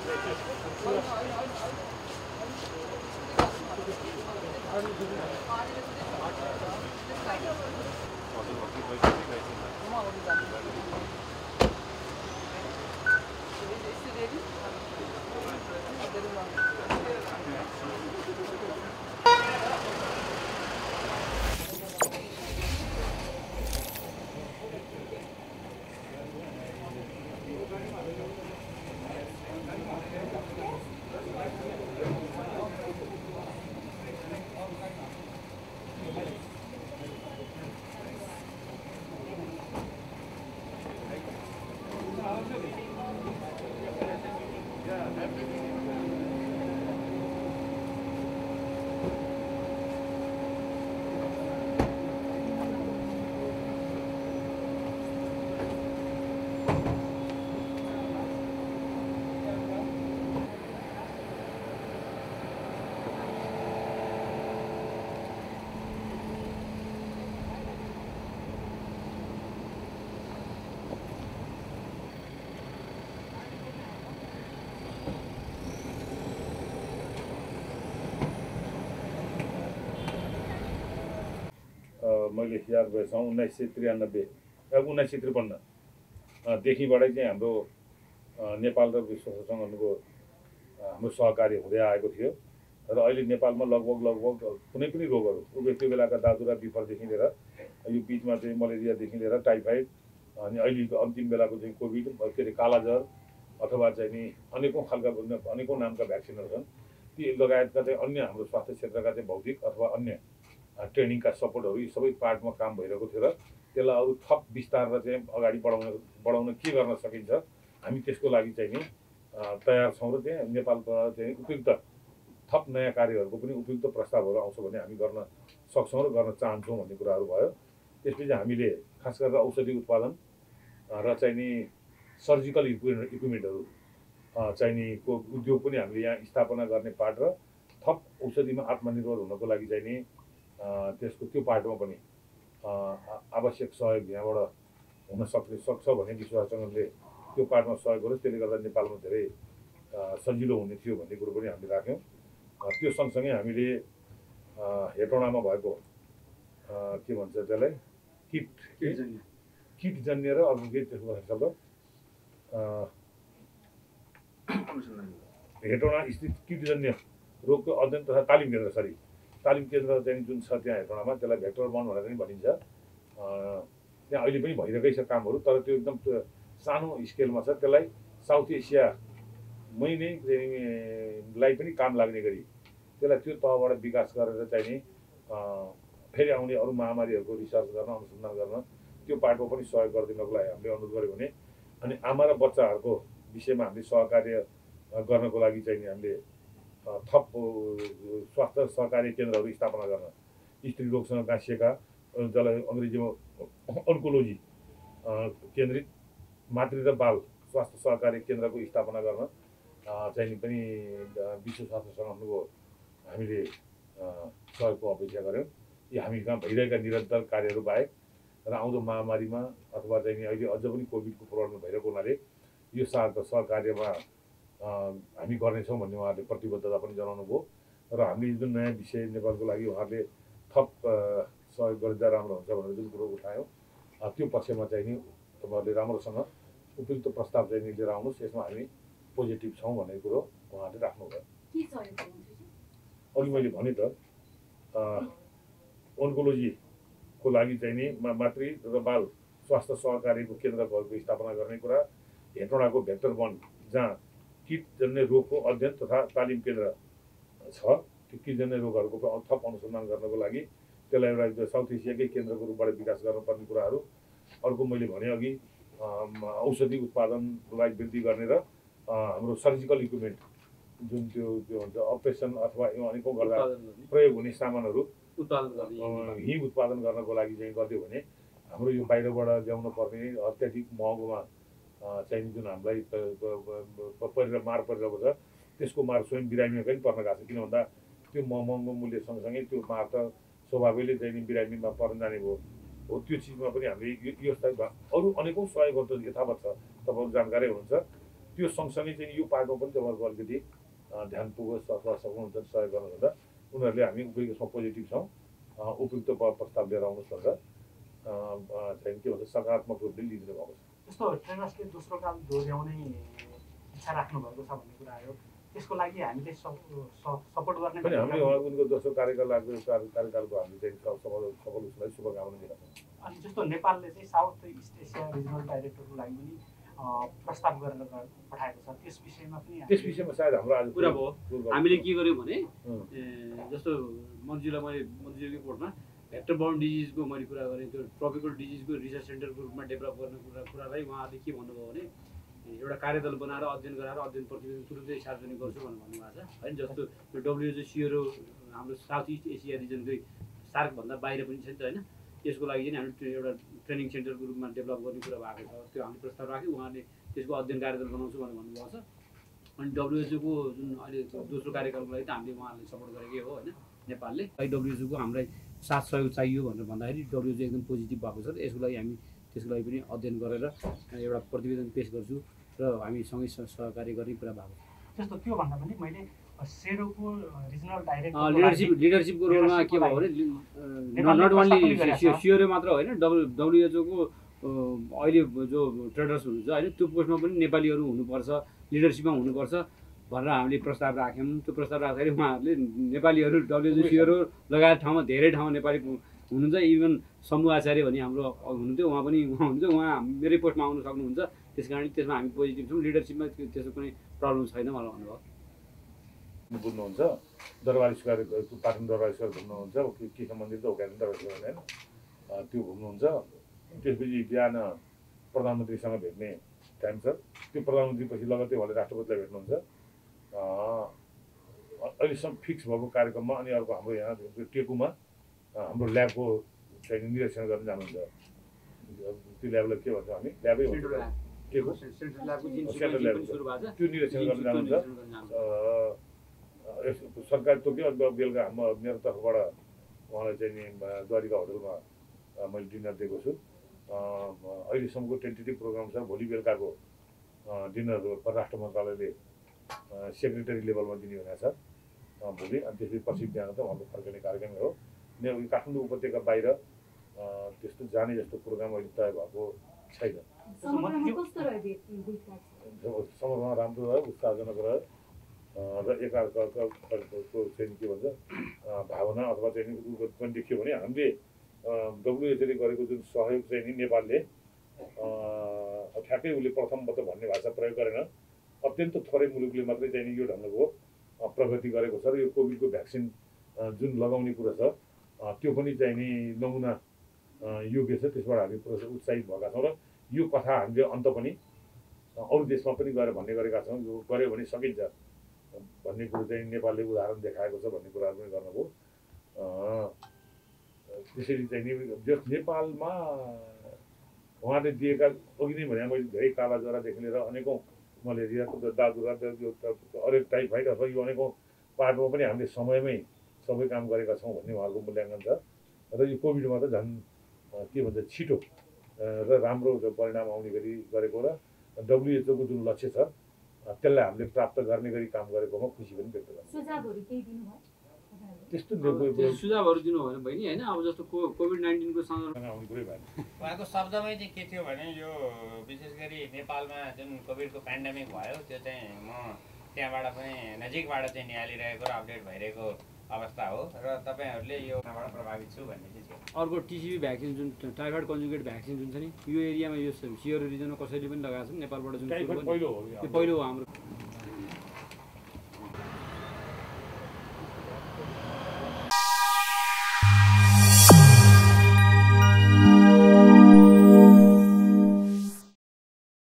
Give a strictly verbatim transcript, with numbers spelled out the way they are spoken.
मैले याद भएछ उन्नाइस सय त्रियानब्बे उन्नाइस सय त्रिपन्नदेखिबाटै चाहिँ हाम्रो नेपाल र विश्व सङ्गठनको हाम्रो सहकार्य हुँदै आएको थियो र अहिले नेपालमा लगभग लगभग कुनै पनि रोगहरू त्यो बेलाका दादुरा बिफरदेखि लिएर यो बिचमा चाहिँ मलेरियादेखि लिएर टाइफाइड अनि अहिलेको अन्तिम बेलाको चाहिँ कोभिड के अरे कालाज्वर अथवा चाहिँ नि अनेकौँ खालका अनेकौँ नामका भ्याक्सिनहरू छन् ती लगायतका चाहिँ अन्य हाम्रो स्वास्थ्य क्षेत्रका चाहिँ भौतिक अथवा अन्य ट्रेनिङका सपोर्टहरू यी सबै पार्टमा काम भइरहेको थियो र त्यसलाई अरू थप विस्तार र चाहिँ अगाडि बढाउन बढाउन के गर्न सकिन्छ हामी त्यसको लागि चाहिँ नि तयार छौँ र चाहिँ नेपालबाट चाहिँ उपयुक्त थप नयाँ कार्यहरूको पनि उपयुक्त प्रस्तावहरू आउँछ भने हामी गर्न सक्छौँ र गर्न चाहन्छौँ भन्ने कुराहरू भयो। त्यसपछि हामीले खास गरेर औषधि उत्पादन र चाहिँ नि सर्जिकल इक्विपमेन्ट इक्विपमेन्टहरू चाहिँ नि को उद्योग पनि हामीले यहाँ स्थापना गर्ने पार्ट र थप औषधिमा आत्मनिर्भर हुनको लागि चाहिँ नि त्यसको त्यो पार्टमा पनि आवश्यक सहयोग यहाँबाट हुन सक्ने सक्छ भन्ने विश्वाससँगले त्यो पार्टमा सहयोग गरोस्। त्यसले गर्दा नेपालमा धेरै सजिलो हुने थियो भन्ने कुरो पनि हामीले राख्यौँ। त्यो सँगसँगै हामीले हेटौँडामा भएको के भन्छ त्यसलाई किट किटजन्य र अर्को के त्यसको शब्द हेटौँडा स्थित किटजन्य रोगको अध्ययन तथा तालिम केन्द्र सरी तालिम केन्द्र चाहिँ जुन छ त्यहाँ हेटौँडामा त्यसलाई भेक्टर वन भनेर पनि भनिन्छ। त्यहाँ अहिले पनि भइरहेकै छ कामहरू तर त्यो एकदम सानो स्केलमा छ। त्यसलाई साउथ एसियामै नै लाई पनि काम लाग्ने गरी त्यसलाई त्यो तहबाट विकास गरेर चाहिँ नि फेरि आउने अरू महामारीहरूको रिसर्च गर्न अनुसन्धान गर्न त्यो पार्टमा पनि सहयोग गरिदिनको लागि हामीले अनुरोध गऱ्यौँ भने अनि आमा र बच्चाहरूको विषयमा हामीले सहकार्य गर्नको लागि चाहिँ नि हामीले थप स्वास्थ्य सहकारी केन्द्रहरू स्थापना गर्न स्त्री रोगसँग गाँसिएका जसलाई अङ्ग्रेजीमा अन्कोलोजी केन्द्रित मातृ र बाल स्वास्थ्य सहकारी केन्द्रको स्थापना गर्न चाहिँ पनि विश्व स्वास्थ्य सङ्गठनको हामीले सहयोगको अपेक्षा गऱ्यौँ। यी हामी कहाँ भइरहेका निरन्तर कार्यहरू बाहेक र आउँदो महामारीमा अथवा चाहिँ नि अहिले अझ पनि कोभिडको प्रब्लम भइरहेको हुनाले यो सालको सहकार्यमा हामी गर्नेछौँ भन्ने उहाँहरूले प्रतिबद्धता पनि जनाउनु भयो र हामीले जुन नयाँ विषय नेपालको लागि उहाँहरूले थप सहयोग गरिदिँदा राम्रो हुन्छ भनेर जुन कुरो उठायौँ त्यो पक्षमा चाहिँ नि तपाईँहरूले राम्रोसँग उपयुक्त प्रस्ताव चाहिँ नि लिएर आउनुहोस्, यसमा हामी पोजिटिभ छौँ भन्ने कुरो उहाँहरूले राख्नुभयो। अघि मैले भने त ओन्कोलोजीको लागि चाहिँ नि मातृ र बाल स्वास्थ्य सहकारीको केन्द्रहरूको स्थापना गर्ने कुरा, हेटौँडाको भेक्टर वन जहाँ किटजन्य रोगको अध्ययन तथा तालिम केन्द्र छ, त्यो किटजन्य रोगहरूको थप अनुसन्धान गर्नको लागि त्यसलाई एउटा साउथ एसियाकै केन्द्रको रूपबाट विकास गर्नुपर्ने कुराहरू। अर्को मैले भने अघि औषधि उत्पादनलाई वृद्धि गर्ने र हाम्रो सर्जिकल इक्विपमेन्ट जुन त्यो त्यो हुन्छ अपरेसन अथवा अनेकौँ गर्दा प्रयोग हुने सामानहरू यहीँ उत्पादन गर्नको लागि चाहिँ गरिदियो भने हाम्रो यो बाहिरबाट ल्याउनु पर्ने अत्याधिक महँगोमा चाहिँ जुन हामीलाई परिरहेको मार परिरहेको छ त्यसको मार स्वयं बिरामीमा पनि पर्न गएको छ। किन भन्दा त्यो महँगो मूल्य सँगसँगै त्यो मार त स्वभावैले चाहिँ बिरामीमा पर्न जाने भयो हो। त्यो चिजमा पनि हामीले यो अरू अनेकौँ सहयोगहरू त यथावत छ, तपाईँहरू जानकारी हुनुहुन्छ। त्यो सँगसँगै चाहिँ यो पाटो पनि तपाईँहरूको अलिकति ध्यान पुगोस् अथवा सक्नुहुन्छ सहयोग गर्नु हुँदा उनीहरूले हामी उपयोगमा पोजिटिभ छौँ, उपयुक्त प्रस्ताव लिएर आउनुहोस् भनेर चाहिँ के भन्छ सकारात्मक रूपले लिइदिनु भएको छ। जस्तो ट्रेनर्सले दोस्रो काल दोहोऱ्याउने इच्छा राख्नु भएको छ भन्ने कुरा आयो, त्यसको लागि हामीले सपोर्ट गर्ने पनि हामीले उनको दोस्रो कार्यकालको कार्यकालको हामीले चाहिँ सफल सफल उसलाई शुभकामना दिएका छौँ। अनि जस्तो नेपालले चाहिँ साउथ इस्ट एसिया रिजनल डाइरेक्टरको लागि पनि प्रस्ताव गरेर पठाएको छ, त्यस विषयमा पनि त्यस विषयमा सायद हाम्रो आज कुरा भयो। हामीले के गर्यौँ भने जस्तो मन्त्रीलाई मैले मन्त्रीको रिपोर्टमा भेक्टर बाउन्ड डिजिजको मैले कुरा गरेँ, त्यो ट्रपिकल डिजिजको रिसर्च सेन्टरको रूपमा डेभलप गर्ने कुरा कुरालाई उहाँहरूले के भन्नुभयो भने एउटा कार्यदल बनाएर अध्ययन गराएर अध्ययन प्रतिवेदन तुरुन्तै सार्वजनिक गर्छु भनेर भन्नुभएको छ होइन। जस्तो त्यो डब्ल्युएचओ सिओरो हाम्रो साउथ इस्ट एसिया रिजनकै सार्कभन्दा बाहिर पनि छ नि त होइन। त्यसको लागि चाहिँ हामीले एउटा ट्रेनिङ सेन्टरको रूपमा डेभलप गर्ने कुरा भएको छ, त्यो हामीले प्रस्ताव राख्यौँ। उहाँले त्यसको अध्ययन कार्यदल बनाउँछु भनेर भन्नुभएको छ। अनि डब्ल्युएचओको जुन अहिले दोस्रो कार्यकालको लागि त हामीले उहाँहरूले सपोर्ट गरेकै हो होइन नेपालले। डब्ल्युएचओको हामीलाई साथ सहयोग चाहियो भनेर भन्दाखेरि डब्ल्युएचओ एकदम पोजिटिभ भएको छ। यसको लागि हामी त्यसको लागि पनि अध्ययन गरेर एउटा प्रतिवेदन पेश गर्छु र हामी सँगै सहकारी गर्ने कुरा भएको छ। जस्तो त्यो भन्दा पनि मैले सेरोको रिजनल डाइरेक्टर लिडरसिप लिडरसिपको रोलमा के भयो भने नट ओन्ली सिओरो मात्र होइन, डब्लु डब्लुएचओको अहिले जो ट्रेडर्स हुनुहुन्छ होइन त्यो पोस्टमा पनि नेपालीहरू हुनुपर्छ, लिडरसिपमा हुनुपर्छ भनेर हामीले प्रस्ताव राख्यौँ। त्यो प्रस्ताव राख्दाखेरि उहाँहरूले नेपालीहरू डब्लुएचओ सिओरो लगायत ठाउँमा धेरै ठाउँमा नेपाली हुनुहुन्छ। इभन शम्भु आचार्य भन्ने हाम्रो हुनुहुन्थ्यो, उहाँ पनि उहाँ हुनुहुन्छ, उहाँ मेरै पोस्टमा आउनु सक्नुहुन्छ। त्यस कारण त्यसमा हामी पोजिटिभ छौँ, लिडरसिपमा त्यसको कुनै प्रब्लम छैन भनेर भन्नुभयो। बुझ्नुहुन्छ दरबार स्क्वायर पाटन दरबार स्क्वायर घुम्नुहुन्छ के सम्बन्धित उकाली दरबार स्क्वायर होइन त्यो घुम्नुहुन्छ। त्यसपछि बिहान प्रधानमन्त्रीसँग भेट्ने टाइम छ, त्यो प्रधानमन्त्री पछि लगत्तै उहाँले राष्ट्रपतिलाई भेट्नुहुन्छ। अहिलेसम्म फिक्स भएको कार्यक्रममा अनि अर्को हाम्रो यहाँ टेकुमा हाम्रो ल्याबको चाहिँ निरीक्षण गर्न जानुहुन्छ। त्यो ल्याबलाई के भन्छ हामी ल्याबै हुन्छ टेकु सेन्ट्रल ल्याब त्यो निरीक्षण गर्न जानुहुन्छ। सरकारी तोक्यो बेलुका हाम्रो मेरो तर्फबाट उहाँलाई चाहिँ नि द्वारिका होटलमा मैले डिनर दिएको छु। अहिलेसम्मको टेन्टेटिभ प्रोग्राम छ भोलि बेलुकाको डिनर परराष्ट्र मन्त्रालयले सेक्रेटरी लेभलमा दिने भनेको छ भोलि। अनि त्यसपछि पछि बिहान त उहाँको फर्किने कार्यक्रम हो। काठमाडौँ उपत्यका बाहिर त्यस्तो जाने जस्तो प्रोग्राम अहिले तय भएको छैन। समग्रमा राम्रो रह्यो, उत्साहजनक रह्यो र एकाअर्काको चाहिँ के भन्छ भावना अथवा चाहिँ पनि देखियो भने हामीले डब्लुएचओले गरेको जुन सहयोग चाहिँ नि नेपालले ठ्याक्कै उसले प्रथमबाट भन्ने भाषा प्रयोग गरेन, अत्यन्त थोरै मुलुकले मात्रै चाहिँ नि यो ढङ्गको प्रगति गरेको छ र यो कोभिडको भ्याक्सिन जुन लगाउने कुरा छ त्यो पनि चाहिँ नि नमुना योग्य छ। त्यसबाट हामी उत्साहित भएका छौँ र यो कथा हामीले अन्त पनि अरू देशमा पनि गएर भन्ने गरेका छौँ। यो गऱ्यो भने सकिन्छ भन्ने कुरो चाहिँ नेपालले उदाहरण देखाएको छ भन्ने कुराहरू पनि गर्नुभयो। त्यसरी चाहिँ नि जस नेपालमा उहाँले दिएका अघि नै भने मैले धेरै काला ज्वरादेखि लिएर अनेकौँ मलेरिया दादुरा अरू टाइफाइड अथवा यो अनेकौँ पाटोमा पनि हामीले समयमै सबै काम गरेका छौँ भन्ने उहाँहरूको मूल्याङ्कन छ। र यो कोभिडमा त झन् के भन्छ छिटो र राम्रो परिणाम आउने गरी गरेको र डब्लुएचओको जुन लक्ष्य छ त्यसलाई हामीले प्राप्त गर्ने गरी काम गरेकोमा खुसी पनि व्यक्त गर्छु। त्यस्तो सुझावहरू दिनु भएन बहिनी होइन। अब जस्तो को कोभिड नाइन्टिनको सन्दर्भमा आउने कुरै भएन। उहाँको शब्दमै चाहिँ के थियो भने यो विशेष गरी नेपालमा जुन कोभिडको पेन्डेमिक भयो त्यो चाहिँ म त्यहाँबाट पनि नजिकबाट चाहिँ निहालिरहेको र अपडेट भइरहेको अवस्था हो र तपाईँहरूले योबाट प्रभावित छु भन्ने चाहिँ छ। अर्को टिसिबी भ्याक्सिन जुन टाइफाइड कन्जुगेट भ्याक्सिन जुन छ नि यो एरियामा यो सिओरो रिजनमा कसैले पनि लगाएको छ नेपालबाट जुन पहिलो हो त्यो पहिलो हो हाम्रो।